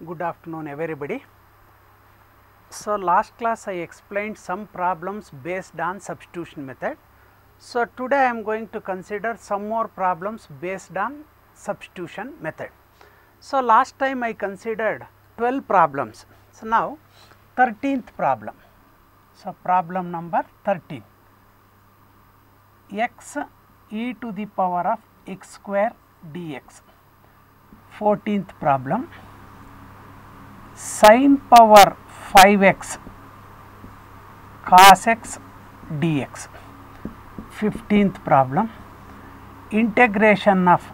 Good afternoon everybody. So last class I explained some problems based on substitution method. So today I am going to consider some more problems based on substitution method. So last time I considered 12 problems. So now 13th problem. So problem number 13. X e to the power of x square dx. 14th problem. Sin power 5x cos x dx. 15th problem. Integration of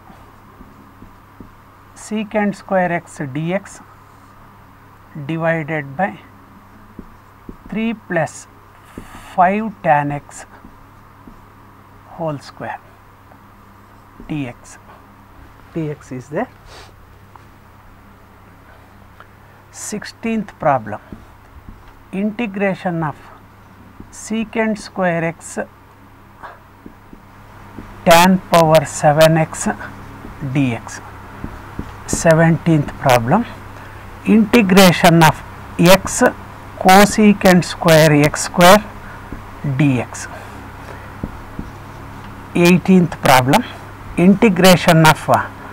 secant square x dx divided by 3 plus 5 tan x whole square dx. dx is there. 16th problem. Integration of secant square x tan power 7x dx. 17th problem. Integration of x cosecant square x square dx. 18th problem. Integration of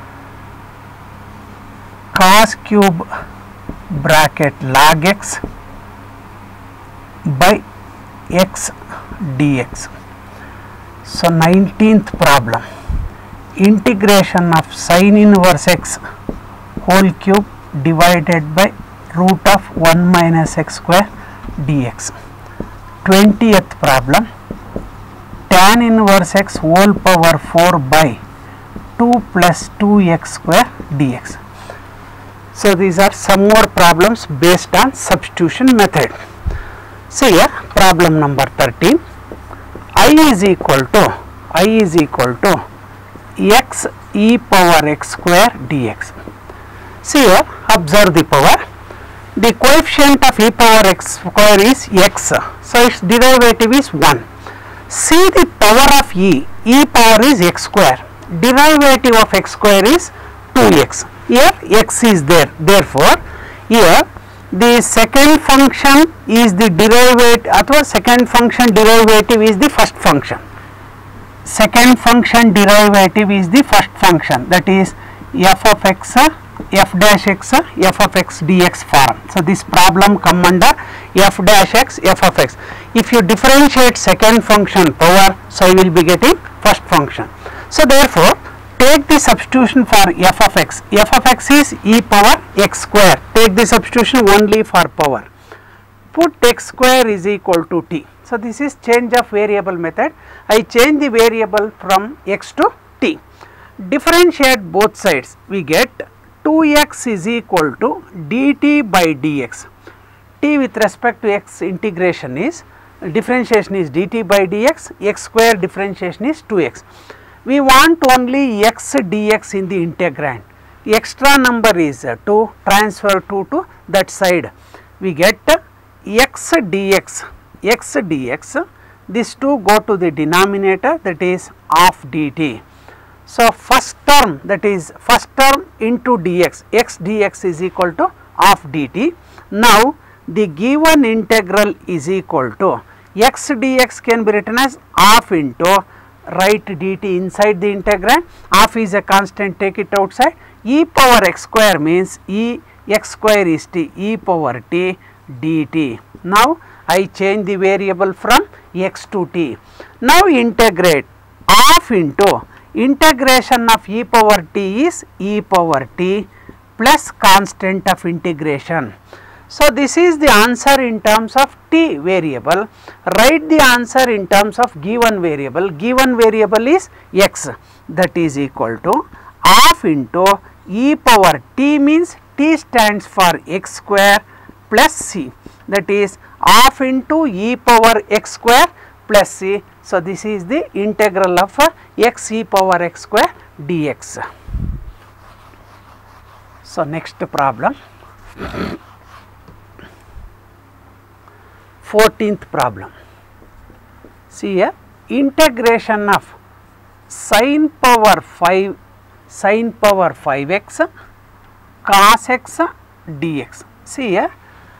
cos cube bracket log x by x dx. So 19th problem. Integration of sin inverse x whole cube divided by root of 1 minus x square dx. 20th problem. Tan inverse x whole power 4 by 2 plus 2x square dx. So these are some more problems based on substitution method. So here problem number 13. I is equal to x e power x square dx. See here, observe the power. The coefficient of e power x square is x. So its derivative is 1. See the power of e power is x square. Derivative of x square is 2x. Here x is there. Therefore, here the second function is the derivative, or second function derivative is the first function. Second function derivative is the first function, that is f of x, f dash x, f of x dx form. So this problem come under f dash x, f of x. If you differentiate second function power, so you will be getting first function. So therefore, take the substitution for f of x. f of x is e power x square. Take the substitution only for power. Put x square is equal to t. So this is change of variable method. I change the variable from x to t. Differentiate both sides. We get 2x is equal to dt by dx. T with respect to x integration is, differentiation is dt by dx. X square differentiation is 2x. We want only x dx in the integrand. The extra number is 2, transfer 2 to that side. We get x dx, these 2 go to the denominator, that is half dt. So first term, that is first term into dx, x dx is equal to half dt. Now the given integral is equal to x dx can be written as half into, write dt inside the integrand, half is a constant, take it outside. E power x square means x square is t, e power t dt. Now I change the variable from x to t. Now integrate half into, integration of e power t is e power t plus constant of integration. So this is the answer in terms of t variable. Write the answer in terms of given variable. Given variable is x, that is equal to half into e power t means t stands for x square plus c, that is half into e power x square plus c. So this is the integral of x e power x square dx. So next problem. 14th problem. See here, integration of sin power 5x cos x dx. See here,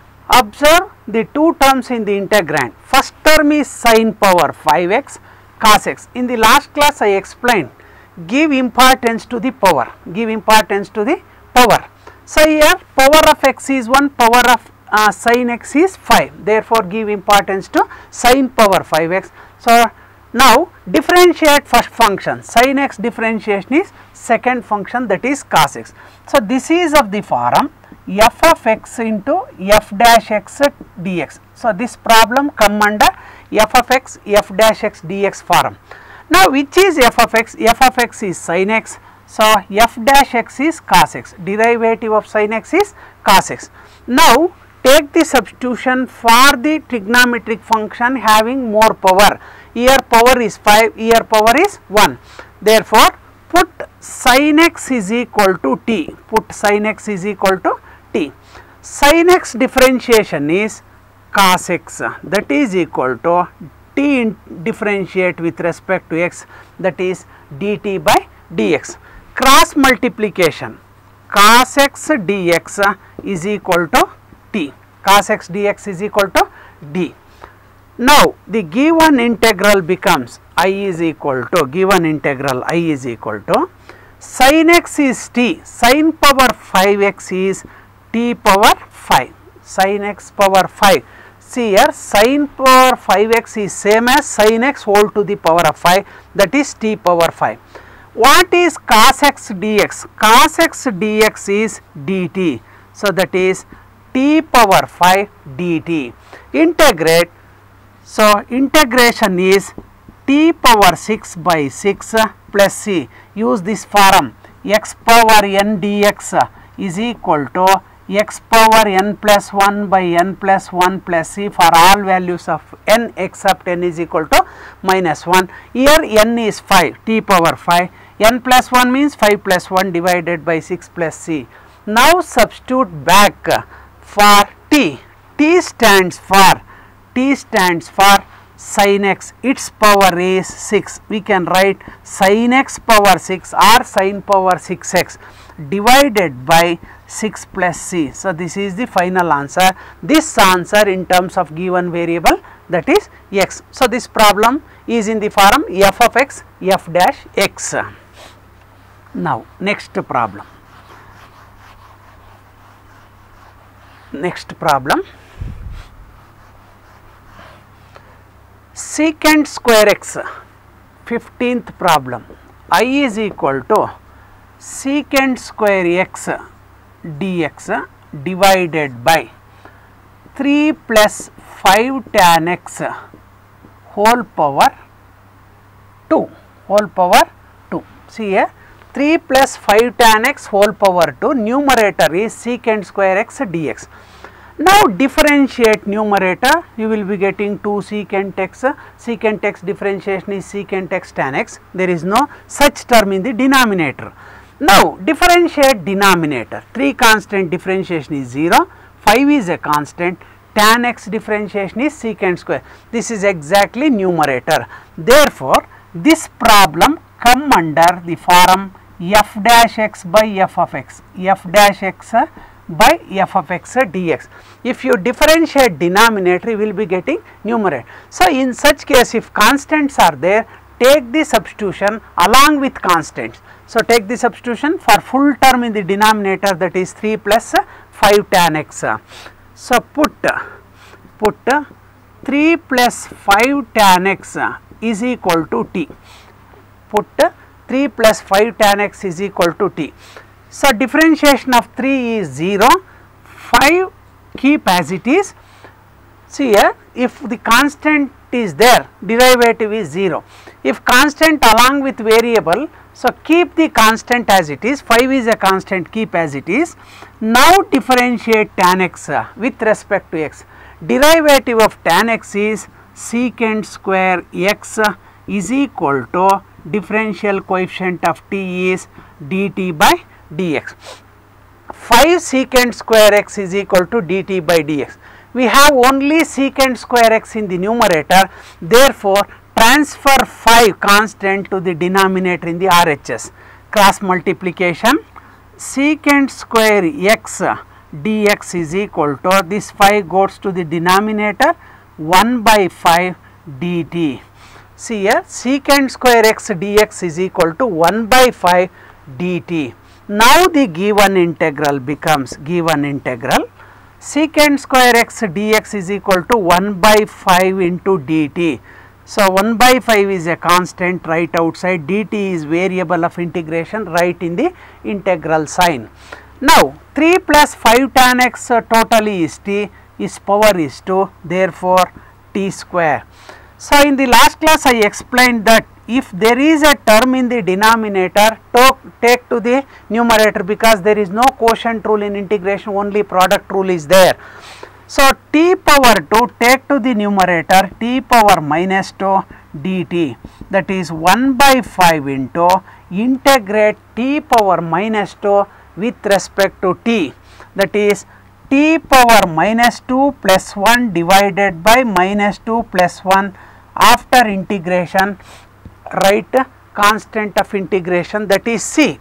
observe the two terms in the integrand. First term is sin power 5x cos x. In the last class I explained, give importance to the power, give importance to the power. So here power of x is 1, power of sin x is 5, therefore give importance to sin power 5x. So now differentiate first function, sin x differentiation is second function, that is cos x. So this is of the form f of x into f dash x dx. So this problem come under f of x f dash x dx form. Now which is f of x? F of x is sin x, so f dash x is cos x, derivative of sin x is cos x. Now take the substitution for the trigonometric function having more power. Here power is 5, here power is 1. Therefore put sin x is equal to t, put sin x is equal to t. Sin x differentiation is cos x, that is equal to t differentiate with respect to x, that is dt by dx. Cross multiplication, cos x dx is equal to t, cos x dx is equal to d. Now the given integral becomes I is equal to, given integral I is equal to sin x is t, sin power 5x is t power 5, sin x power 5. See here, sin power 5x is same as sin x whole to the power of 5, that is t power 5. What is cos x dx? Cos x dx is dt, so that is t power 5 dt. Integrate, so integration is t power 6 by 6 plus c. Use this form, x power n dx is equal to x power n plus 1 by n plus 1 plus c for all values of n except n is equal to minus 1. Here n is 5, t power 5, n plus 1 means 5 plus 1 divided by 6 plus c. Now substitute back for t, t stands for sin x, its power is 6. We can write sin x power 6 or sin power 6x divided by 6 plus c. So this is the final answer. This answer in terms of given variable, that is x. So this problem is in the form f of x f dash x. Now next problem. Next problem, secant square x, 15th problem. I is equal to secant square x dx divided by 3 plus 5 tan x whole power 2, whole power 2. See here, 3 plus 5 tan x whole power 2, numerator is secant square x dx. Now differentiate numerator, you will be getting 2 secant x differentiation is secant x tan x, there is no such term in the denominator. Now differentiate denominator, 3 constant differentiation is 0, 5 is a constant, tan x differentiation is secant square, this is exactly numerator. Therefore this problem come under the form f dash x by f of x, f dash x by f of x dx. If you differentiate denominator, you will be getting numerator. So in such case, if constants are there, take the substitution along with constants. So take the substitution for full term in the denominator, that is 3 plus 5 tan x. So put 3 plus 5 tan x is equal to t. Put 3 plus 5 tan x is equal to t. So differentiation of 3 is 0, 5 keep as it is. See here, if the constant is there, derivative is 0. If constant along with variable, so keep the constant as it is, 5 is a constant, keep as it is. Now differentiate tan x with respect to x. Derivative of tan x is secant square x is equal to differential coefficient of t is dt by dx. 5 secant square x is equal to dt by dx. We have only secant square x in the numerator, therefore transfer 5 constant to the denominator in the RHS. Cross multiplication, secant square x dx is equal to, this 5 goes to the denominator, 1 by 5 dt. See here, secant square x dx is equal to 1 by 5 dt. Now the given integral becomes secant square x dx is equal to 1 by 5 into dt. So, 1 by 5 is a constant right outside, dt is variable of integration, right in the integral sign. Now, 3 plus 5 tan x totally is t, is power is 2, therefore t square. So, in the last class I explained that if there is a term in the denominator, take to the numerator, because there is no quotient rule in integration, only product rule is there. So, t power 2 take to the numerator, t power minus 2 dt, that is 1 by 5 into integrate t power minus 2 with respect to t, that is t power minus 2 plus 1 divided by minus 2 plus 1 after integration, write constant of integration, that is c.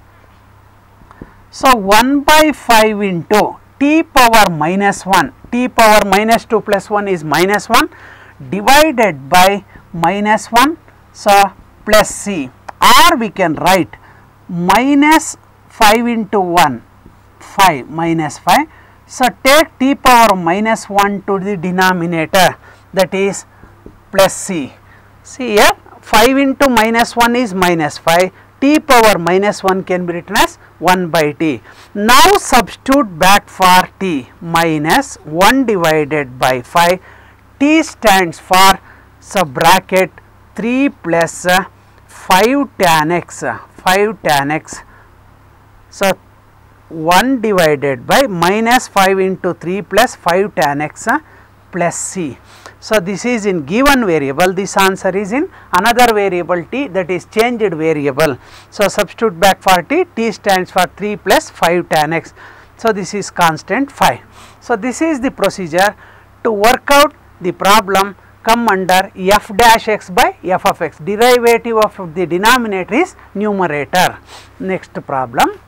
So, 1 by 5 into t power minus 1, t power minus 2 plus 1 is minus 1 divided by minus 1, so plus c, or we can write minus 5 into 1, 5 minus 5. So, take t power minus 1 to the denominator, that is plus c. See here, 5 into minus 1 is minus 5, t power minus 1 can be written as 1 by t. Now, substitute back for t, minus 1 divided by 5, t stands for, so bracket 3 plus 5 tan x, 5 tan x. So, 1 divided by minus 5 into 3 plus 5 tan x plus c. So, this is in given variable, this answer is in another variable t, that is changed variable. So, substitute back for t, t stands for 3 plus 5 tan x. So, this is constant 5. So, this is the procedure to work out the problem come under f dash x by f of x, derivative of the denominator is numerator. Next problem.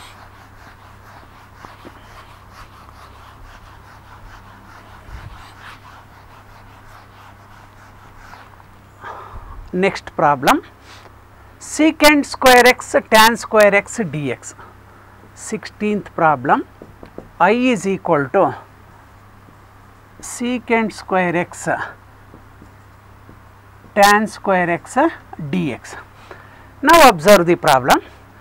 Next problem, secant square x tan square x dx. 16th problem, I is equal to secant square x tan square x dx. Now, observe the problem.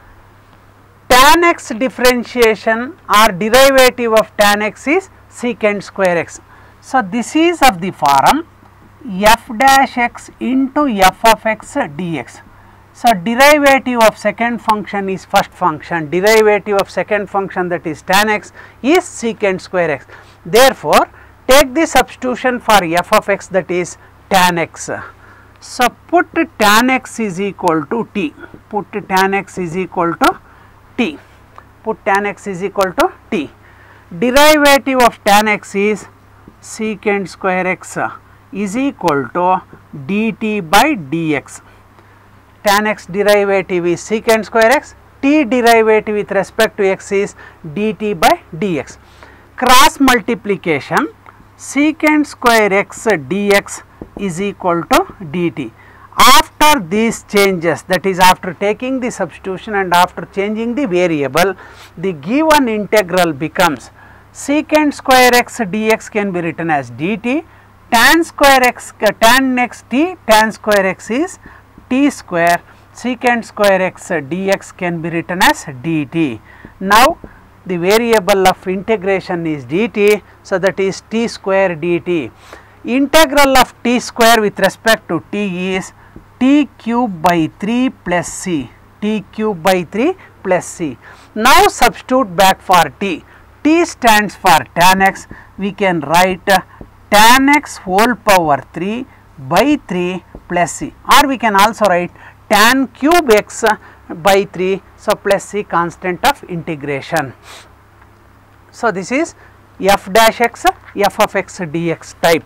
Tan x differentiation or derivative of tan x is secant square x. So, this is of the form f dash x into f of x dx. So, derivative of second function is first function, derivative of second function, that is tan x, is secant square x. Therefore, take the substitution for f of x, that is tan x. So, put tan x is equal to t, put tan x is equal to t, put tan x is equal to t. Derivative of tan x is secant square x is equal to dt by dx. Tan x derivative is secant square x, t derivative with respect to x is dt by dx. Cross multiplication, secant square x dx is equal to dt. After these changes, that is after taking the substitution and after changing the variable, the given integral becomes secant square x dx can be written as dt, tan square x, tan x t, tan square x is t square, secant square x dx can be written as dt. Now, the variable of integration is dt, so that is t square dt. Integral of t square with respect to t is t cube by 3 plus c, t cube by 3 plus c. Now, substitute back for t, t stands for tan x, we can write tan x whole power 3 by 3 plus c, or we can also write tan cube x by 3, so plus c constant of integration. So, this is f dash x, f of x dx type.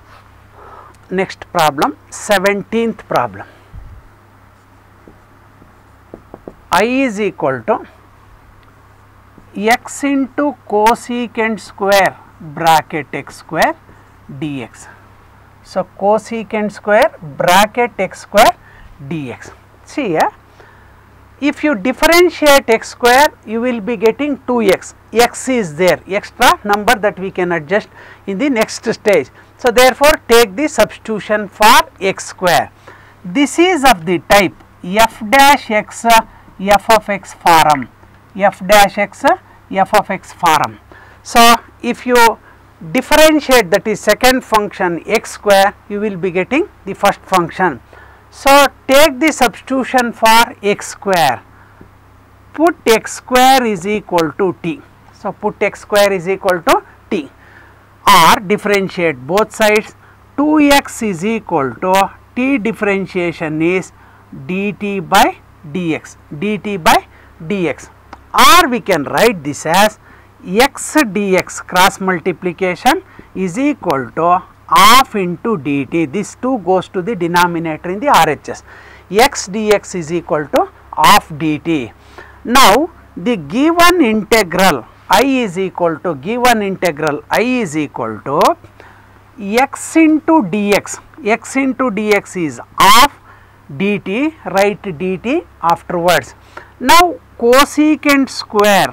Next problem, 17th problem. I is equal to x into cosecant square bracket x square dx. So, cosecant square bracket x square dx. See here, if you differentiate x square, you will be getting 2x. X is there, extra number that we can adjust in the next stage. So, therefore, take the substitution for x square. This is of the type f dash x f of x form, f dash x f of x form. So, if you differentiate, that is second function x square, you will be getting the first function. So, take the substitution for x square, put x square is equal to t. So, put x square is equal to t, or differentiate both sides, 2x is equal to t differentiation is dt by dx, dt by dx, or we can write this as x dx cross multiplication is equal to half into dt. This 2 goes to the denominator in the RHS. X dx is equal to half dt. Now, the given integral I is equal to x into dx. X into dx is half dt, write dt afterwards. Now, cosecant square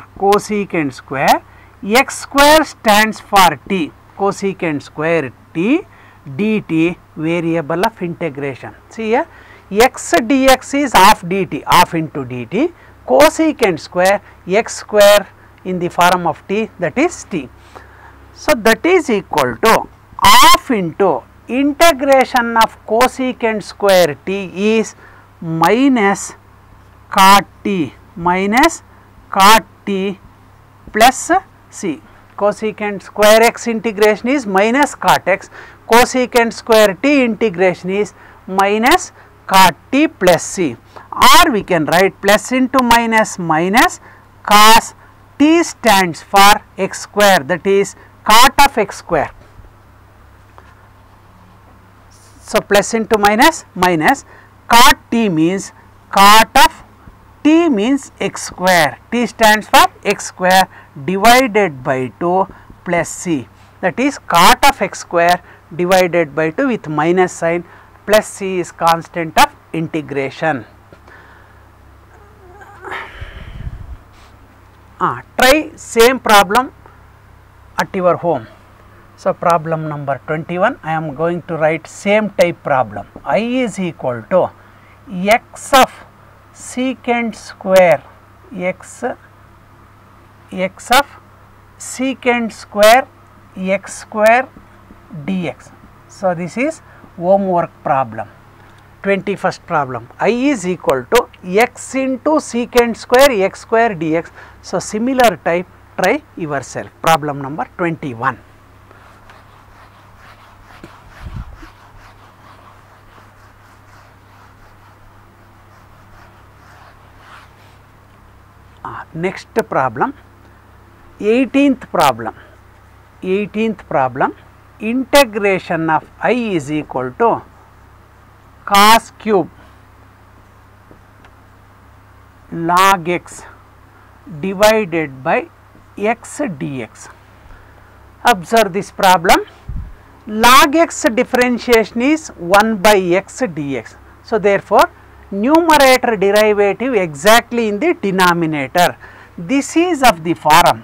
x square stands for t, cosecant square t dt, variable of integration. See here, x dx is half dt, half into dt, cosecant square x square in the form of t, that is t. So, that is equal to half into integration of cosecant square t is minus cot t plus c. Cosecant square x integration is minus cot x, cosecant square t integration is minus cot t plus c, or we can write plus into minus minus, cos t stands for x square, that is cot of x square. So, plus into minus minus, cot t means cot of t means x square, t stands for x square divided by 2 plus c, that is cot of x square divided by 2 with minus sign, plus c is constant of integration. Try same problem at your home. So, problem number 21, I am going to write same type problem. I is equal to x of secant square x of secant square x square dx. So, this is homework problem. 21st problem, I is equal to x into secant square x square dx. So, similar type, try yourself. Problem number 21. Next problem, 18th problem, integration of I is equal to cos cube log x divided by x dx. Observe this problem, log x differentiation is 1 by x dx. So, therefore, numerator derivative exactly in the denominator. This is of the form,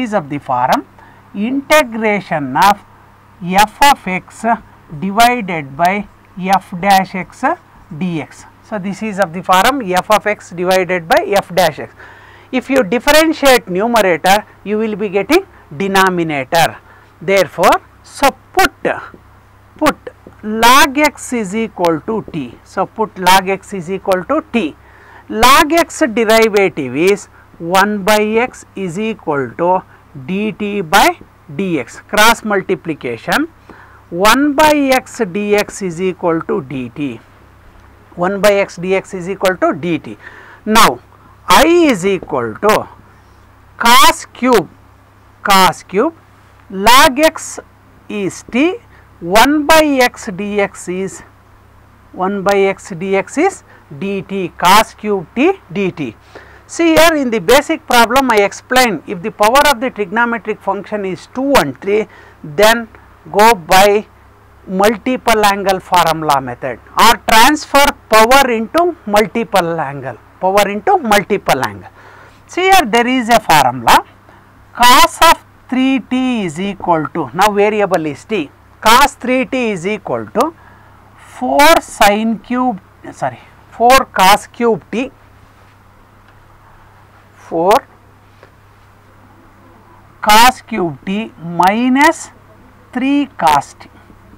integration of f of x divided by f dash x dx. So, this is of the form f of x divided by f dash x. If you differentiate numerator, you will be getting denominator. Therefore, so put log x is equal to t. So, put log x is equal to t. Log x derivative is 1 by x is equal to dt by dx, cross multiplication 1 by x dx is equal to dt, 1 by x dx is equal to dt. Now, I is equal to cos cube log x is t, 1 by x dx is dt, cos cube t dt. See here in the basic problem I explained, if the power of the trigonometric function is 2 and 3, then go by multiple angle formula method or transfer power into multiple angle, See here there is a formula, cos of 3t is equal to, now variable is t, cos 3t is equal to 4 cos cube t, 4 cos cube t minus 3 cos t.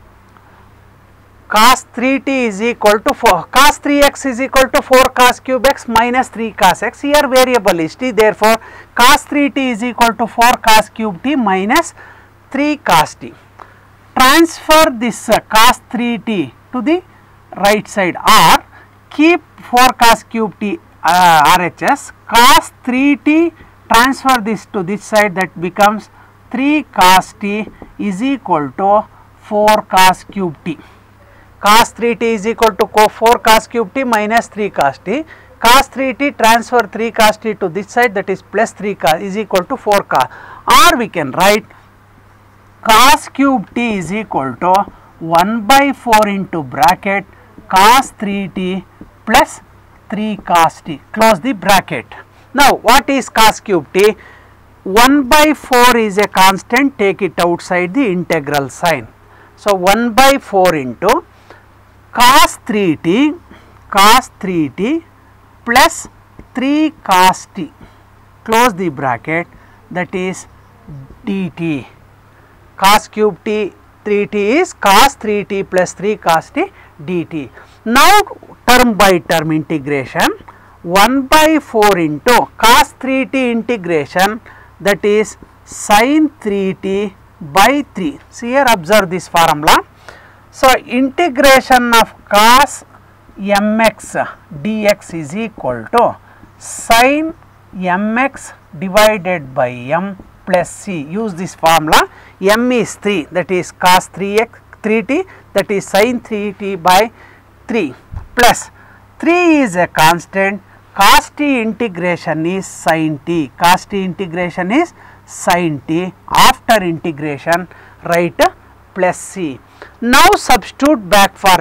Cos 3t is equal to 4, cos 3x is equal to 4 cos cube x minus 3 cos x. Here variable is t, therefore cos 3t is equal to 4 cos cube t minus 3 cos t. Transfer this cos 3t to the right side or keep 4 cos cube t RHS, cos 3t transfer this to this side, that becomes 3 cos t is equal to 4 cos cube t. Cos 3t is equal to 4 cos cube t minus 3 cos t. Cos 3t transfer 3 cos t to this side, that is plus 3 cos is equal to 4 cos, or we can write cos cube t is equal to 1 by 4 into bracket cos 3t plus 3 cos t, close the bracket. Now what is cos cube t? 1 by 4 is a constant, take it outside the integral sign. So 1 by 4 into cos 3t plus 3 cos t, close the bracket, that is dt. Cos cube t 3t is cos 3t plus 3 cos t dt. Now term by term integration, 1 by 4 into cos 3t integration, that is sin 3t by 3. See here, observe this formula. So integration of cos mx dx is equal to sin mx divided by m plus c. Use this formula, m is 3, that is cos 3t, that is sin 3t by 3, plus 3 is a constant, cos t integration is sin t, cos t integration is sin t, after integration write plus c. Now substitute back for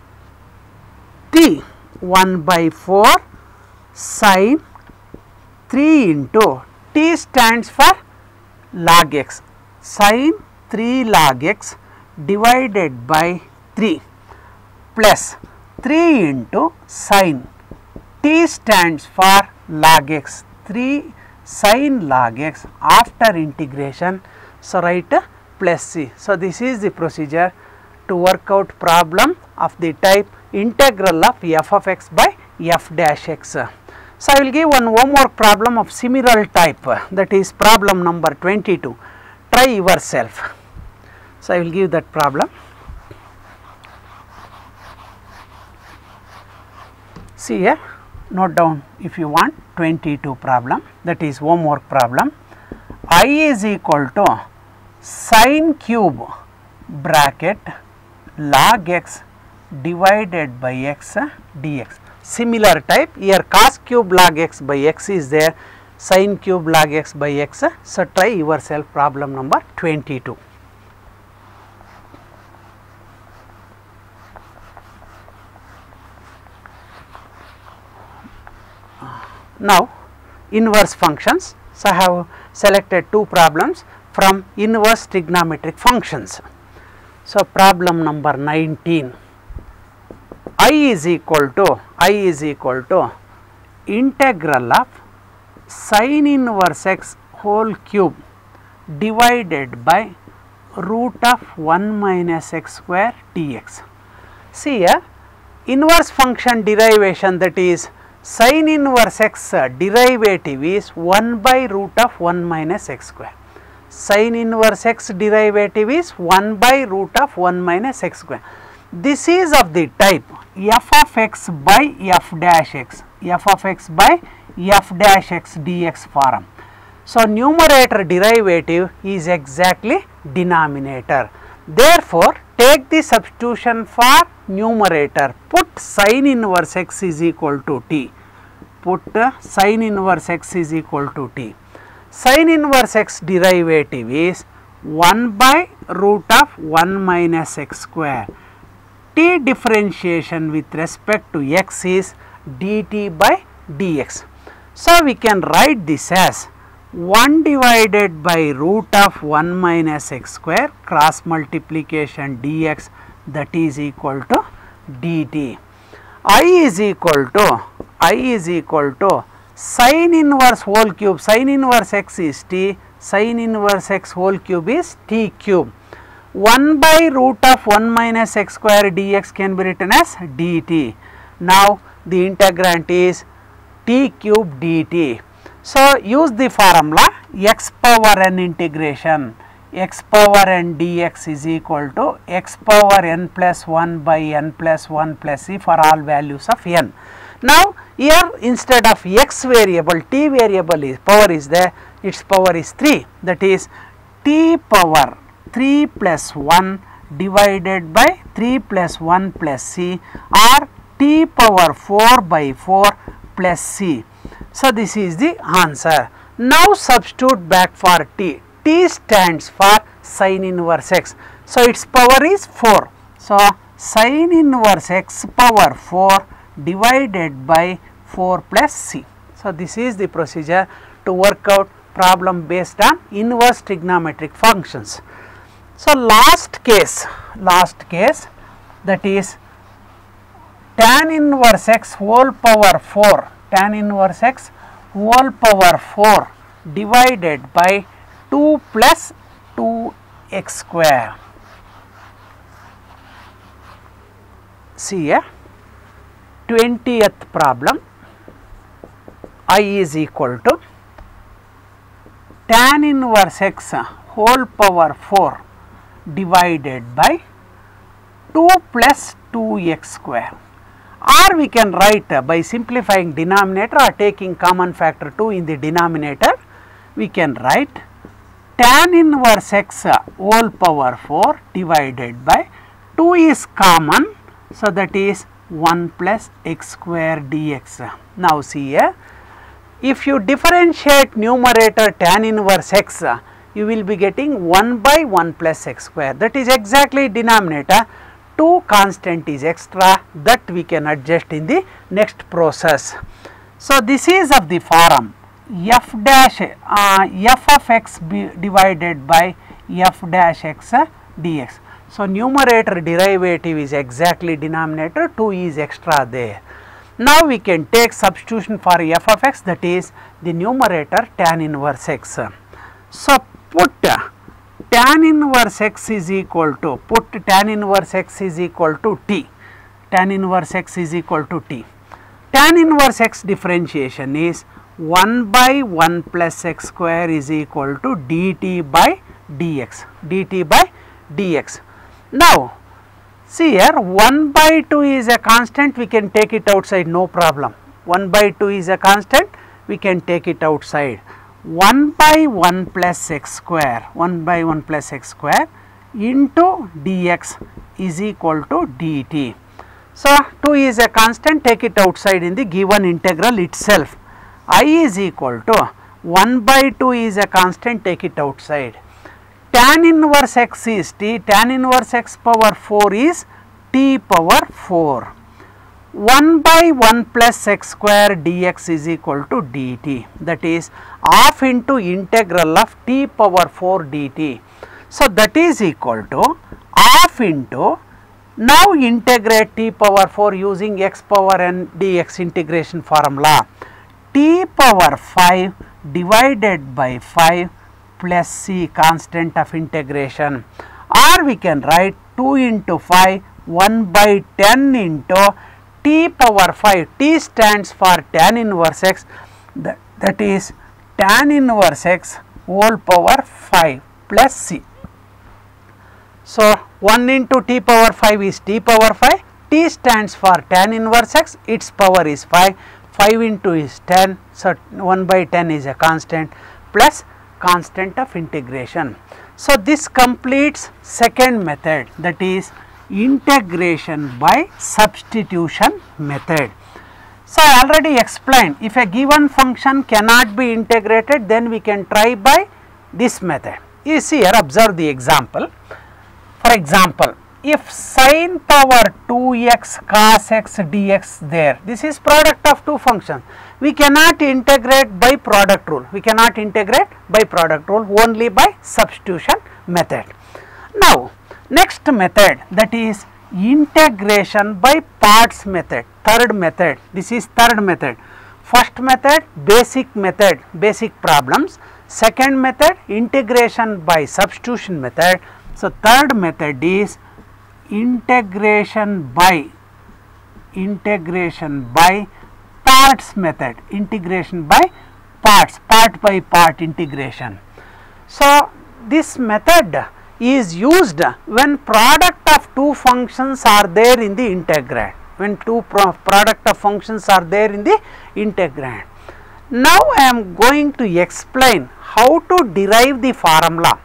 t, 1 by 4 sin 3 into t stands for log x, sin 3 log x divided by 3 plus 3 into sin, t stands for log x, 3 sin log x, after integration, so write plus c. So this is the procedure to work out problem of the type integral of f of x by f dash x. So I will give one homework problem of similar type, that is problem number 22. Try yourself. So I will give that problem. See here, note down if you want, 22 problem, that is homework problem. I is equal to sin cube bracket log x divided by x dx. Similar type, here cos cube log x by x is there, sin cube log x by x. So try yourself problem number 22. Now inverse functions. So I have selected two problems from inverse trigonometric functions. So problem number 19, I is equal to integral of sin inverse x whole cube divided by root of 1 minus x square dx. See here, inverse function derivation, that is sin inverse x derivative is 1 by root of 1 minus x square. Sin inverse x derivative is 1 by root of 1 minus x square. This is of the type f of x by f dash x, f of x by f dash x dx form. So numerator derivative is exactly denominator. Therefore, take the substitution for numerator. Put sin inverse x is equal to t. put sin inverse x is equal to t. Sin inverse x derivative is 1 by root of 1 minus x square. T differentiation with respect to x is dt by dx. So, we can write this as 1 divided by root of 1 minus x square cross multiplication dx, that is equal to dt. I is equal to sin inverse whole cube. Sin inverse x is t, sin inverse x whole cube is t cube. 1 by root of 1 minus x square dx can be written as dt. Now, the integrand is t cube dt. So, use the formula x power n integration, x power n dx is equal to x power n plus 1 by n plus 1 plus c for all values of n. Now, here instead of x variable, t variable is power is there, its power is 3, that is t power 3 plus 1 divided by 3 plus 1 plus c, or t power 4 by 4 plus c. So, this is the answer. Now, substitute back for t. T stands for sin inverse x. So, its power is 4. So, sin inverse x power 4 divided by 4 plus c. So, this is the procedure to work out problem based on inverse trigonometric functions. So, last case that is tan inverse x whole power 4, tan inverse x whole power 4 divided by 2 plus 2x square. See a 20th problem. I is equal to tan inverse x whole power 4 divided by 2 plus 2x square, or we can write by simplifying denominator or taking common factor 2 in the denominator, we can write tan inverse x whole power 4 divided by 2 is common, so that is 1 plus x square dx. Now, see here, if you differentiate numerator tan inverse x, you will be getting 1 by 1 plus x square, that is exactly denominator. 2 constant is extra, that we can adjust in the next process. So, this is of the form f dash f of x divided by f dash x dx. So, numerator derivative is exactly denominator, 2 is extra there. Now, we can take substitution for f of x, that is the numerator tan inverse x. So, put tan inverse x is equal to, tan inverse x is equal to t, tan inverse x is equal to t. Tan inverse x differentiation is 1 by 1 plus x square is equal to dt by dx, dt by dx. Now, see here 1 by 2 is a constant, we can take it outside, no problem. 1 by 2 is a constant, we can take it outside. 1 by 1 plus x square, 1 by 1 plus x square into dx is equal to dt. So, 2 is a constant, take it outside in the given integral itself. I is equal to 1 by 2 is a constant, take it outside. Tan inverse x is t, tan inverse x power 4 is t power 4. 1 by 1 plus x square dx is equal to dt, that is half into integral of t power 4 dt. So, that is equal to half into, now integrate t power 4 using x power n dx integration formula, t power 5 divided by 5 plus c constant of integration, or we can write 2 into 5 1 by 10 into t power 5, t stands for tan inverse x, that is tan inverse x whole power 5 plus c. So, 1 into t power 5 is t power 5, t stands for tan inverse x, its power is 5, 5 into is 10, so 1 by 10 is a constant plus constant of integration. So, this completes second method, that is integration by substitution method. So, I already explained, if a given function cannot be integrated, then we can try by this method. You see here, observe the example. For example, if sin power 2x cos x dx there, this is product of two functions. We cannot integrate by product rule. We cannot integrate by product rule, only by substitution method. Now, next method, that is integration by parts method, third method. This is third method. First method, basic method, basic problems. Second method, integration by substitution method. So, third method is integration by parts method, integration by parts, part by part integration. So, this method is used when product of two functions are there in the integrand, when two product of functions are there in the integrand. Now, I am going to explain how to derive the formula,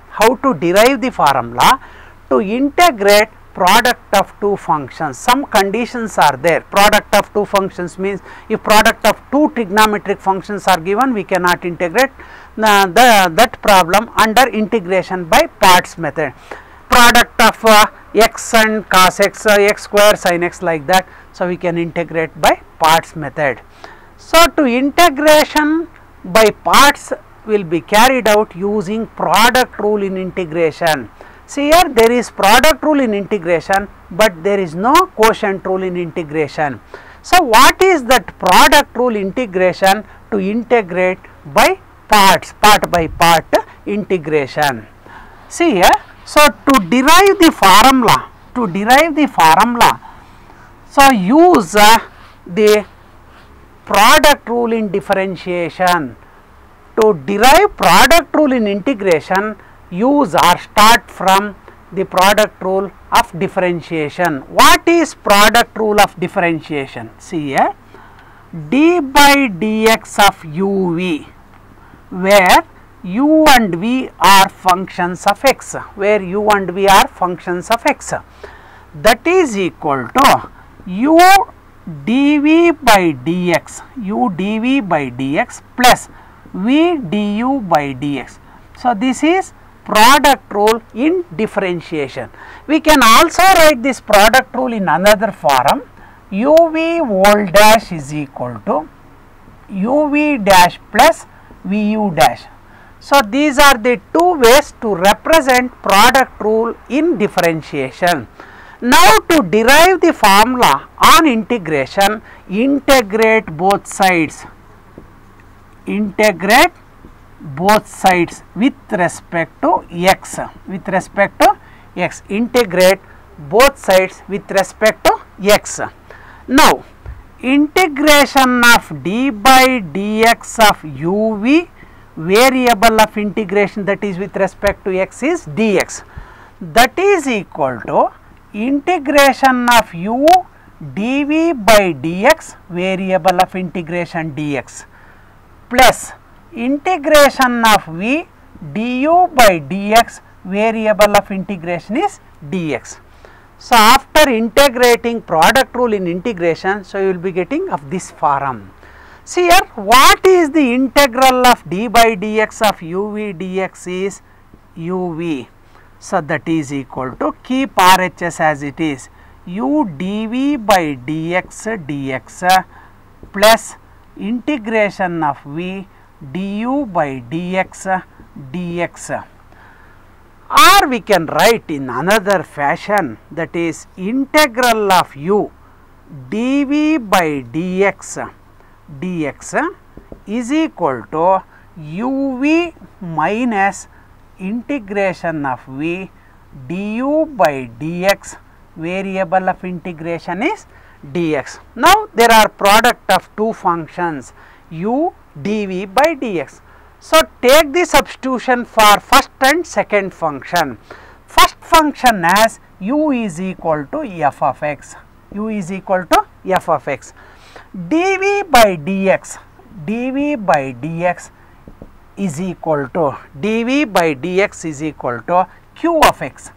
to integrate product of two functions. Some conditions are there. Product of two functions means if product of two trigonometric functions are given, we cannot integrate that problem under integration by parts method. Product of x and cos x, x square sin x, like that. So, we can integrate by parts method. So, to integration by parts will be carried out using product rule in integration. See here, there is product rule in integration, but there is no quotient rule in integration. So, what is that product rule integration? To integrate by parts, part by part integration. See here, so to derive the formula, so use the product rule in differentiation. To derive product rule in integration, use or start from the product rule of differentiation. What is product rule of differentiation? See here, d by dx of uv, where u and v are functions of x, that is equal to u dv by dx, plus v du by dx. So, this is product rule in differentiation. We can also write this product rule in another form. uv whole dash is equal to uv dash plus vu dash. So, these are the two ways to represent product rule in differentiation. Now, to derive the formula on integration, integrate both sides. With respect to x, integrate both sides with respect to x. Now, integration of d by dx of uv, variable of integration, that is with respect to x, is dx, that is equal to integration of u dv by dx, variable of integration dx, plus integration of v du by dx, variable of integration is dx. So, after integrating product rule in integration, so you will be getting of this form. See here, what is the integral of d by dx of uv dx is uv. So, that is equal to, keep RHS as it is, u dv by dx plus integration of v du by dx. Or we can write in another fashion, that is integral of u dv by dx is equal to uv minus integration of v du by dx, variable of integration is dx. Now, there are product of two functions u dv by dx. So, take the substitution for first and second function. First function as u is equal to f of x, dv by dx is equal to q of x,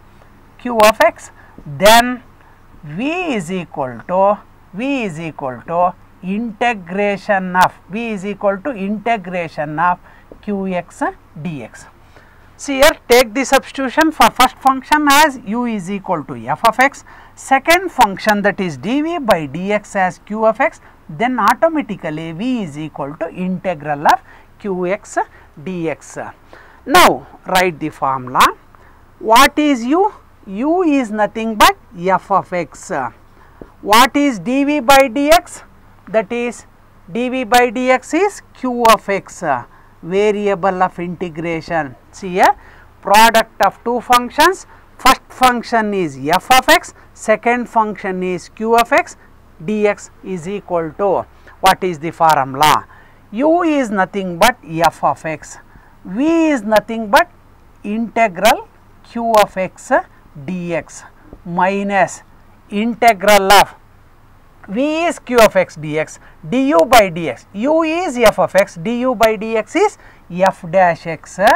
then v is equal to integration of v is equal to integration of qx dx. See here, take the substitution for first function as u is equal to f of x, second function that is dv by dx as q of x, then automatically v is equal to integral of qx dx. Now write the formula. What is u? U is nothing but f of x. What is dv by dx? That is dv by dx is q of x, variable of integration. See here, product of two functions, first function is f of x, second function is q of x, dx is equal to, what is the formula? U is nothing but f of x, v is nothing but integral q of x dx minus integral of v is q of x dx, du by dx, u is f of x, du by dx is f dash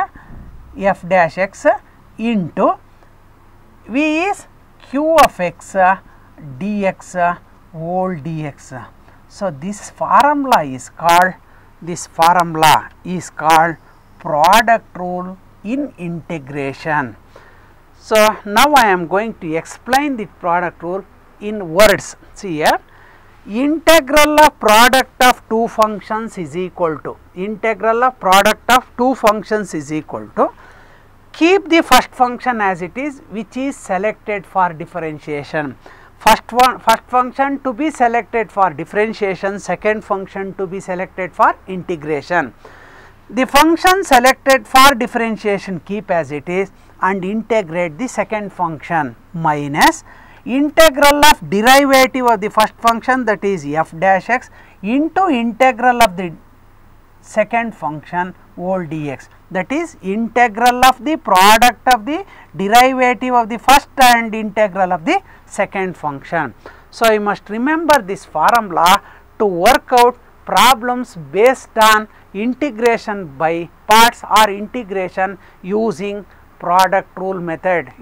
x into v is q of x dx whole dx. So this formula is called product rule in integration. So now I am going to explain the product rule in words. See here, integral of product of two functions is equal to, keep the first function as it is, which is selected for differentiation. First function to be selected for differentiation, second function to be selected for integration. The function selected for differentiation keep as it is and integrate the second function minus integral of derivative of the first function, that is f dash x, into integral of the second function whole dx, that is integral of the product of the derivative of the first and integral of the second function. So you must remember this formula to work out problems based on integration by parts or integration using product rule method,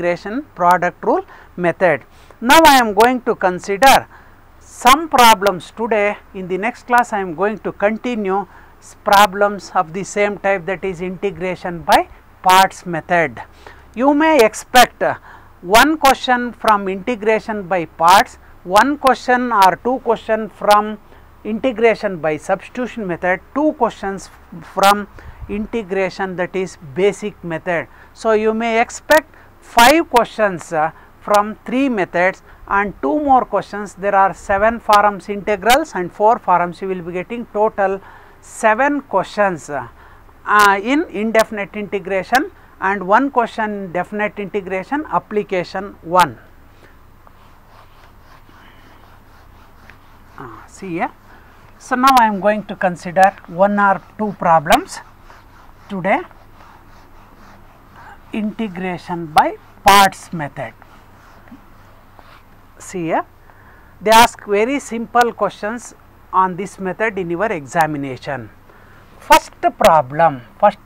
Now I am going to consider some problems today. In the next class I am going to continue problems of the same type, that is integration by parts method. You may expect one question from integration by parts, one question or two questions from integration by substitution method, two questions from integration, that is basic method. So you may expect 5 questions from 3 methods and 2 more questions. There are 7 forms integrals and 4 forms. You will be getting total 7 questions in indefinite integration and 1 question in definite integration application 1. See here. So now I am going to consider 1 or 2 problems today. Integration by parts method. See here, they ask very simple questions on this method in your examination. First problem,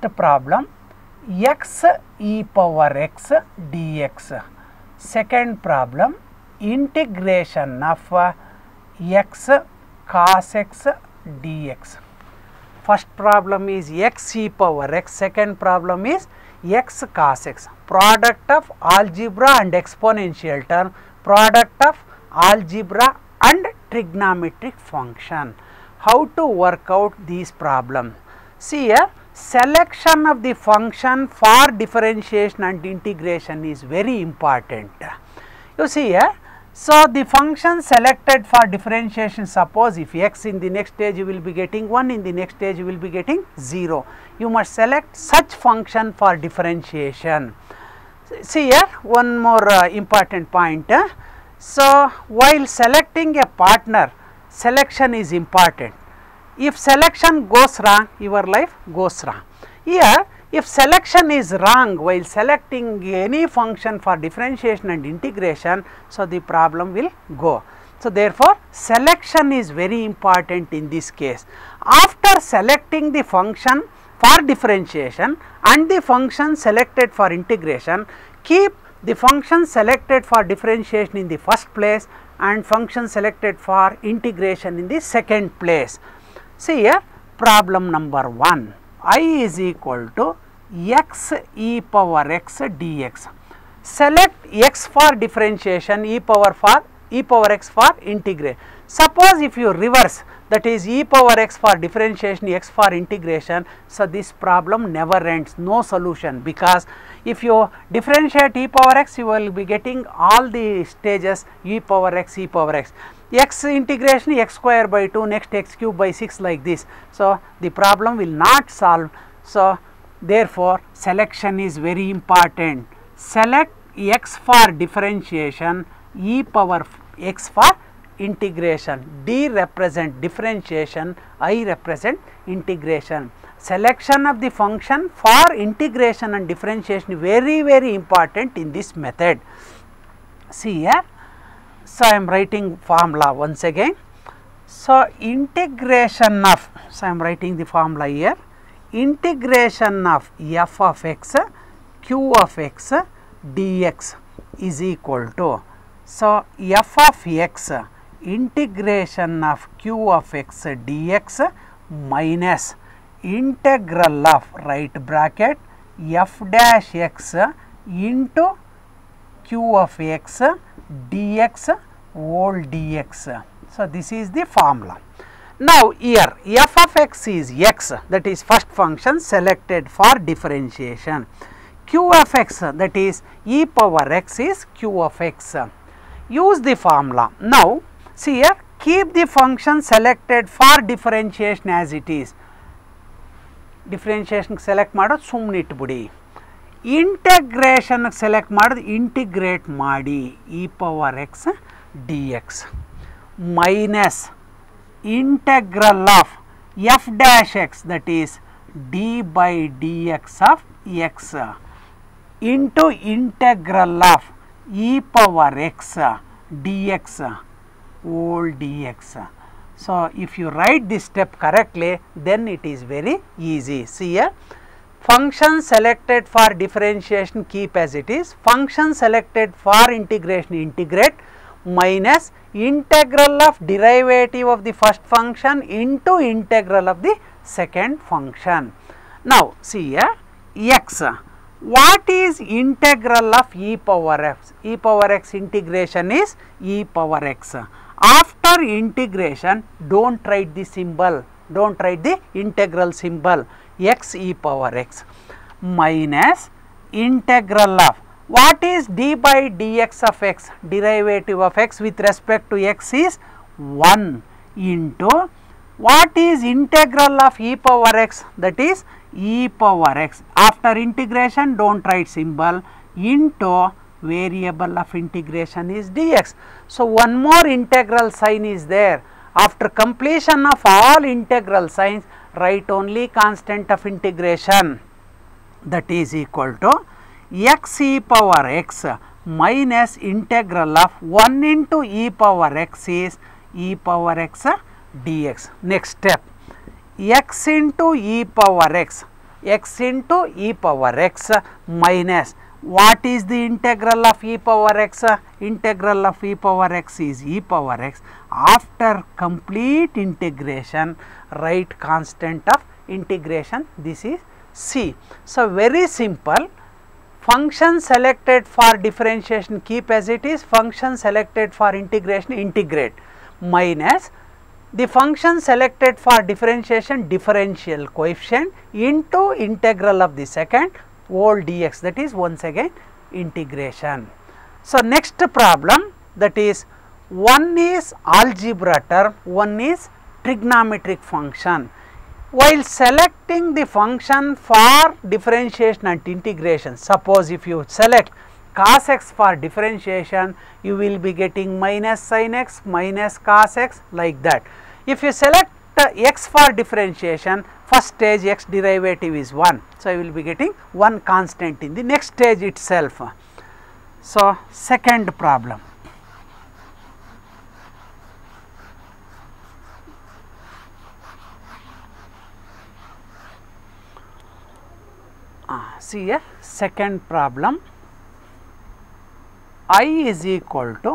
x e power x dx. Second problem, integration of x cos x dx. First problem is x e power x, second problem is x cos x. Product of algebra and exponential term, product of algebra and trigonometric function. How to work out these problems? See here, selection of the function for differentiation and integration is very important. You see here, so the function selected for differentiation, suppose if x in the next stage you will be getting 1, in the next stage you will be getting 0. You must select such function for differentiation. See here, one more important point. So while selecting a partner, selection is important. If selection goes wrong, your life goes wrong. Here, if selection is wrong while selecting any function for differentiation and integration, so the problem will go. So therefore, selection is very important in this case. After selecting the function for differentiation and the function selected for integration, keep the function selected for differentiation in the first place and function selected for integration in the second place. See here, problem number 1, I is equal to x e power x dx. Select x for differentiation, e power x for integration. Suppose if you reverse, that is e power x for differentiation, x for integration, so this problem never ends, no solution, because if you differentiate e power x, you will be getting all the stages e power x, x integration x square by 2, next x cube by 6, like this. So the problem will not solve. So therefore selection is very important. Select x for differentiation, e power x for integration. D represent differentiation, I represent integration. Selection of the function for integration and differentiation is very important in this method. See here, so I am writing formula once again. So integration of, so I am writing the formula here, integration of f of x q of x dx is equal to, so f of x integration of q of x dx minus integral of, right bracket, f dash x into q of x dx whole dx. So this is the formula. Now here f of x is x, that is first function selected for differentiation. Q of x, that is e power x, is q of x. Use the formula. Now see here, keep the function selected for differentiation as it is. Differentiation select ಮಾಡೋದು ಸುಮ್ಮನೆ ಇಟ್ಬಿಡಿ. Integration select ಮಾಡೋದು integrate ಮಾಡಿ e power x dx minus integral of f dash x, that is d by dx of x into integral of e power x dx whole dx. So if you write this step correctly, then it is very easy. See here, function selected for differentiation keep as it is, function selected for integration integrate, minus integral of derivative of the first function into integral of the second function. Now see here, x, what is integral of e power x? E power x integration is e power x. After integration, don't write the symbol, don't write the integral symbol, x e power x minus integral of, what is d by dx of x? Derivative of x with respect to x is 1 into, what is integral of e power x? That is e power x. After integration, don't write symbol, into variable of integration is dx. So one more integral sign is there. After completion of all integral signs, write only constant of integration, that is equal to x e power x minus integral of 1 into e power x is e power x dx. Next step, x into e power x, x into e power x minus, what is the integral of e power x? Integral of e power x is e power x. After complete integration, write constant of integration, this is c. So very simple, function selected for differentiation keep as it is, function selected for integration integrate, minus the function selected for differentiation differential coefficient into integral of the second whole dx, that is once again integration. So next problem, that is one is algebra term, one is trigonometric function. While selecting the function for differentiation and integration, suppose if you select cos x for differentiation, you will be getting minus sin x minus cos x, like that. If you select x for differentiation, first stage x derivative is 1. So I will be getting 1 constant in the next stage itself. So second problem. See here, second problem. I is equal to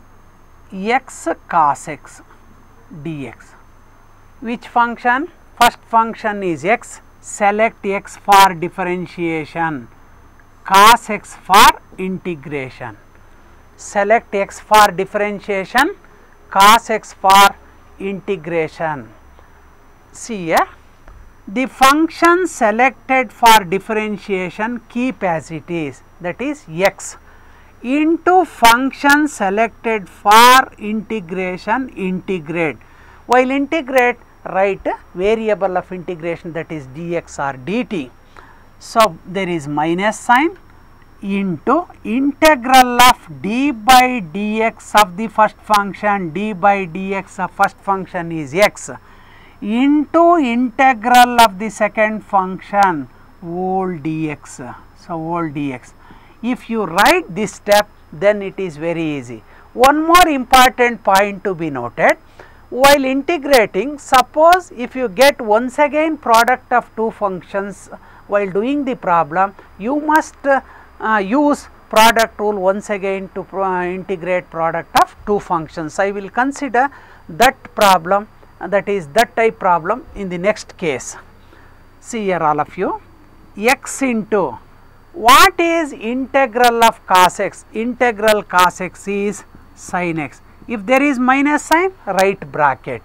x cos x dx. Which function? First function is x, select x for differentiation, cos x for integration. Select x for differentiation, cos x for integration. See here, the function selected for differentiation keep as it is, that is x, into function selected for integration integrate. While integrate, write variable of integration, that is dx or dt. So, there is minus sign into integral of d by dx of the first function, d by dx of first function is x, into integral of the second function whole dx. So, whole dx. If you write this step, then it is very easy. One more important point to be noted, while integrating, suppose if you get once again product of two functions while doing the problem, you must use product rule once again to integrate product of two functions. I will consider that problem, that is that type problem in the next case. See here all of you, x into, what is integral of cos x? Integral cos x is sin x. If there is minus sign, write bracket,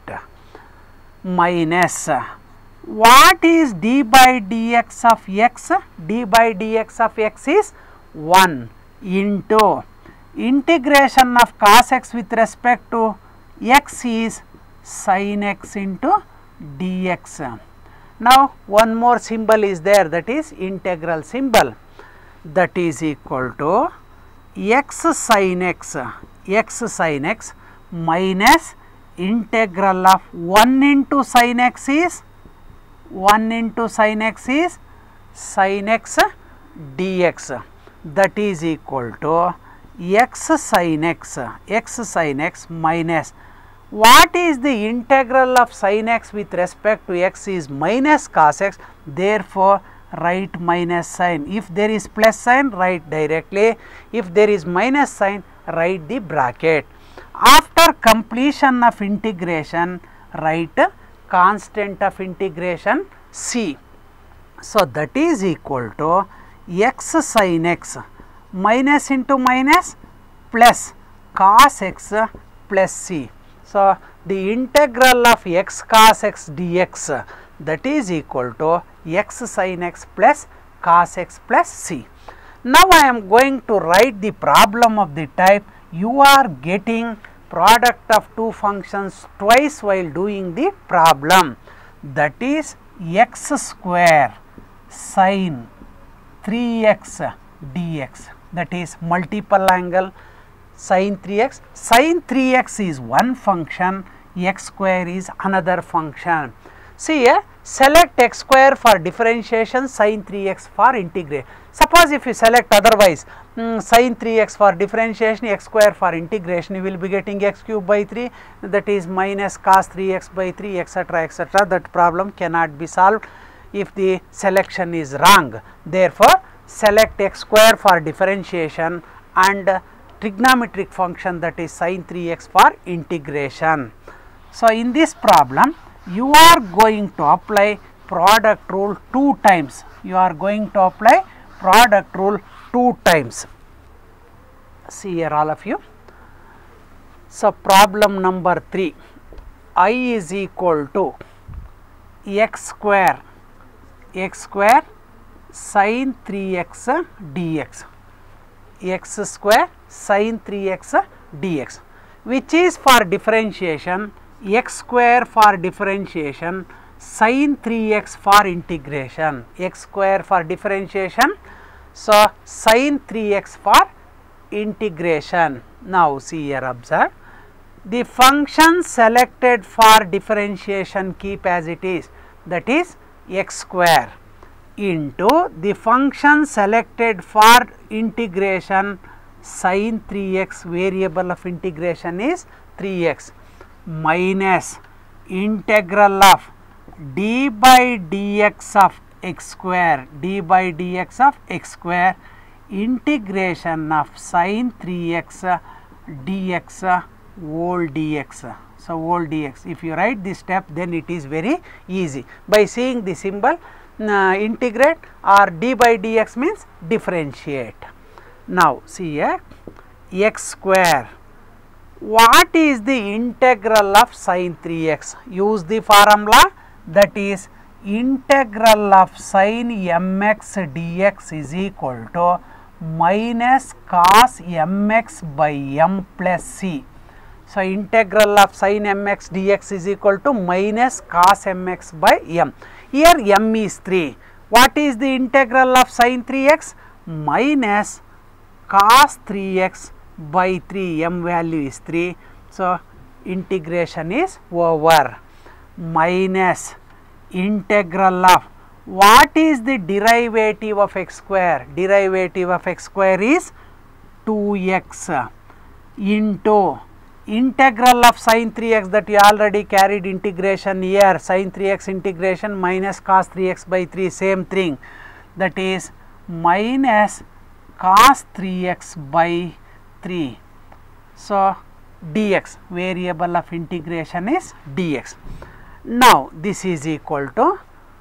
minus, what is d by dx of x? D by dx of x is 1 into integration of cos x with respect to x is sin x into dx. Now, one more symbol is there, that is integral symbol, that is equal to x sin x minus integral of 1 into sin x is 1 into sin x is sin x dx, that is equal to x sin x minus, what is the integral of sin x with respect to x is minus cos x, therefore write minus sign. If there is plus sign, write directly, if there is minus sign, write the bracket. After completion of integration, write constant of integration c. So, that is equal to x sin x minus into minus plus cos x plus c. So, the integral of x cos x dx, that is equal to x sin x plus cos x plus c. Now, I am going to write the problem of the type you are getting product of two functions twice while doing the problem, that is x square sin 3x dx, that is multiple angle sin 3x. Sin 3x is one function, x square is another function. See here, select x square for differentiation, sin 3x for integration. Suppose if you select otherwise, sin 3x for differentiation, x square for integration, you will be getting x cube by 3, that is minus cos 3x by 3, etc., etc. That problem cannot be solved if the selection is wrong. Therefore, select x square for differentiation and trigonometric function, that is sin 3x for integration. So, in this problem, you are going to apply product rule 2 times. You are going to apply product rule 2 times. See here all of you. So, problem number 3, I is equal to x square sin 3x dx, x square sin 3x dx, which is for differentiation, x square for differentiation, sin 3x for integration, x square for differentiation, so sin 3x for integration. Now, see here, observe, the function selected for differentiation keep as it is, that is x square, into the function selected for integration, sin 3x, variable of integration is 3x, minus integral of d by dx of x square, d by dx of x square integration of sin 3x dx whole dx. So, whole dx, if you write this step, then it is very easy. By seeing the symbol, integrate, or d by dx means differentiate. Now, see here, x square. What is the integral of sin 3x? Use the formula, that is integral of sin mx dx is equal to minus cos mx by m plus c. So, integral of sin mx dx is equal to minus cos mx by m. Here m is 3. What is the integral of sin 3x? Minus cos 3x by 3, m value is 3. So, integration is over. Minus integral of, what is the derivative of x square? Derivative of x square is 2x into integral of sin 3x, that you already carried integration here, sin 3x integration minus cos 3x by 3, same thing, that is minus cos 3x by 3. So, dx, variable of integration is dx. Now, this is equal to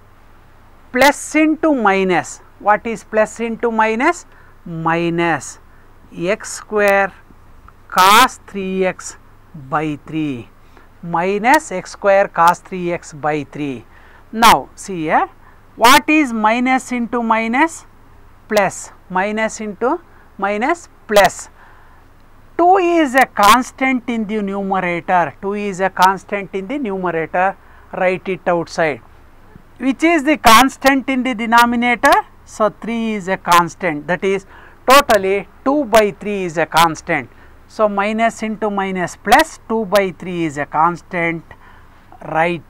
plus into minus. What is plus into minus? Minus x square cos 3x by 3 minus x square cos 3x by 3. Now, see here, what is minus into minus? Plus, minus into minus plus. 2 is a constant in the numerator, 2 is a constant in the numerator, write it outside. Which is the constant in the denominator? So, 3 is a constant, that is totally 2 by 3 is a constant. So, minus into minus plus, 2 by 3 is a constant, write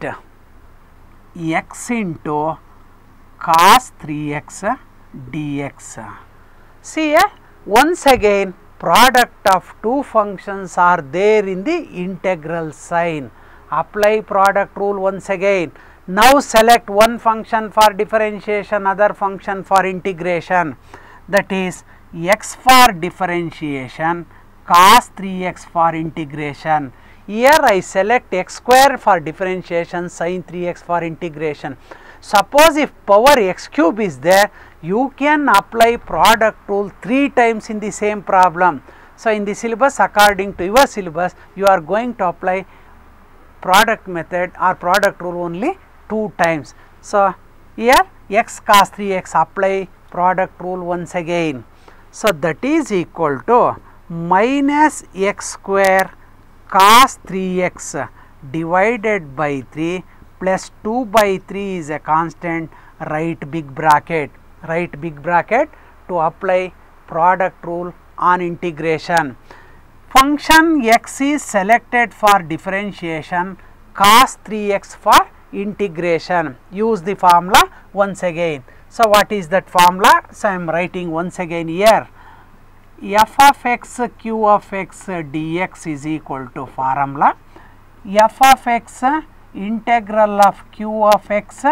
x into cos 3x dx. See here, once again product of two functions are there in the integral sign. Apply product rule once again. Now, select one function for differentiation, other function for integration, that is x for differentiation, cos 3x for integration. Here I select x square for differentiation, sin 3x for integration. Suppose if power x cube is there, you can apply product rule 3 times in the same problem. So, in the syllabus, according to your syllabus, you are going to apply product method or product rule only 2 times. So, here x cos 3x, apply product rule once again. So, that is equal to minus x square cos 3x divided by 3 plus 2 by 3 is a constant, write big bracket, to apply product rule on integration. Function x is selected for differentiation, cos 3x for integration. Use the formula once again. So, what is that formula? So, I am writing once again here. F of x q of x dx is equal to formula f of x integral of q of x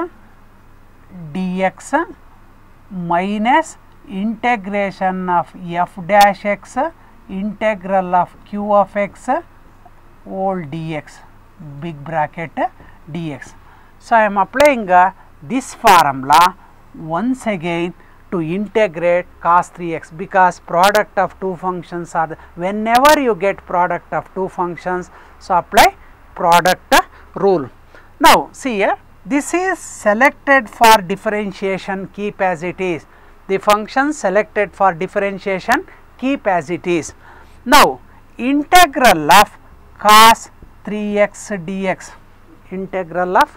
dx minus integration of f dash x integral of q of x whole dx, big bracket dx. So, I am applying this formula once again to integrate cos 3x, because product of two functions are whenever you get product of two functions, so apply product rule. Now, see here, this is selected for differentiation, keep as it is. The function selected for differentiation, keep as it is. Now, integral of cos 3x dx, integral of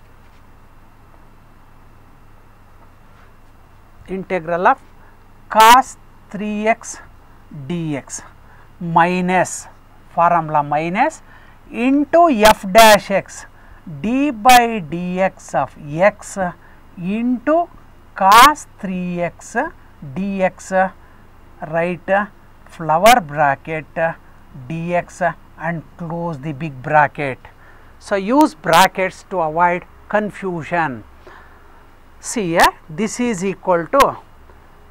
cos 3x dx minus formula minus into f dash x d by dx of x into cos 3x dx, write flower bracket dx and close the big bracket. So, use brackets to avoid confusion. See here, this is equal to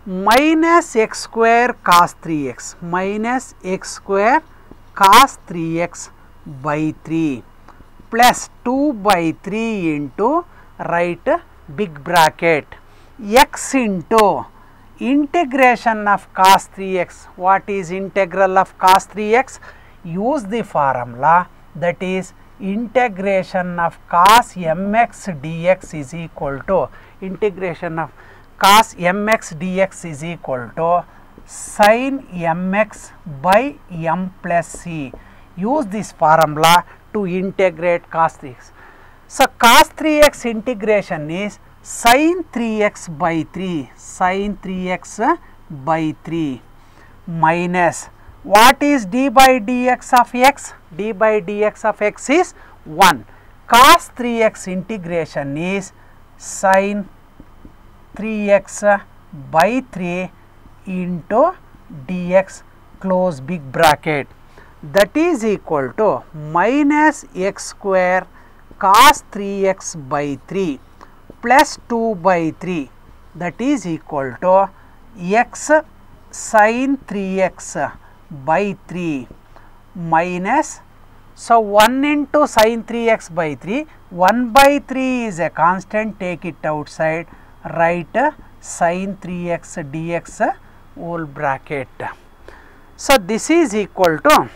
minus x square cos 3x minus x square cos 3x by 3 plus 2 by 3 into write big bracket x into integration of cos 3x. What is integral of cos 3x? Use the formula, that is integration of cos mx dx is equal to integration of cos mx dx is equal to sin mx by m plus c. Use this formula to integrate cos 3x. So, cos 3x integration is sin 3x by 3, sin 3x by 3 minus what is d by dx of x? D by dx of x is 1. Cos 3x integration is sin 3x by 3 into dx close big bracket, that is equal to minus x square cos 3x by 3 plus 2 by 3, that is equal to x sin 3x by 3 minus, so 1 into sin 3x by 3, 1 by 3 is a constant, take it outside, write sin 3x dx whole bracket. So, this is equal to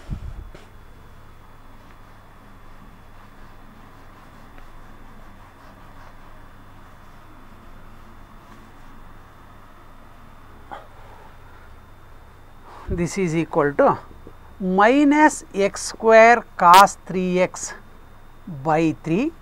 minus x square cos 3x by 3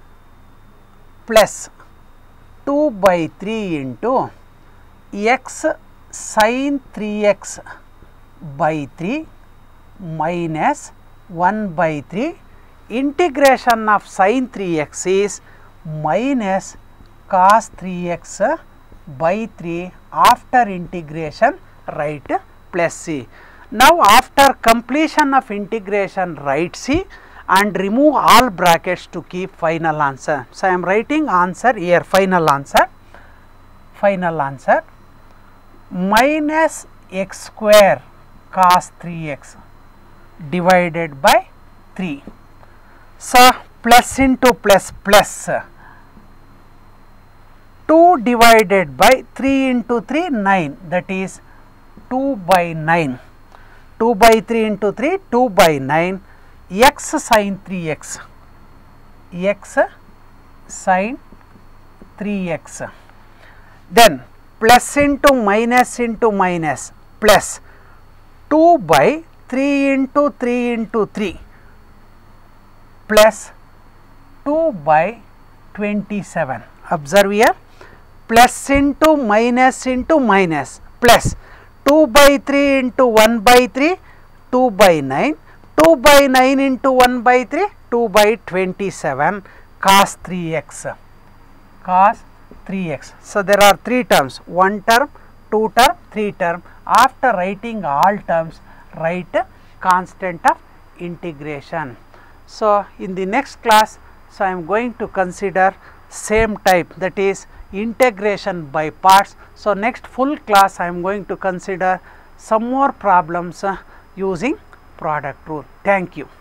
plus 2 by 3 into x sin 3x by 3 minus 1 by 3, integration of sin 3x is minus cos 3x by 3, after integration write plus c. Now, after completion of integration write c and remove all brackets to keep final answer. So, I am writing answer here, final answer minus x square cos 3x divided by 3. So, plus into plus plus 2 divided by 3 into 3 9, that is 2 by 9, 2 by 3 into 3 2 by 9 x sin 3x, x sin 3x, then plus into minus plus 2 by 3 into 3 plus 2 by 27. Observe here, plus into minus plus 2 by 3 into 1 by 3 2 by 9, 2 by 9 into 1 by 3 2 by 27 cos 3x. So, there are 3 terms, 1 term, 2 term, 3 term. After writing all terms, write constant of integration. So, in the next class, so I am going to consider same type, that is integration by parts. So, next full class I am going to consider some more problems using product rule. Thank you.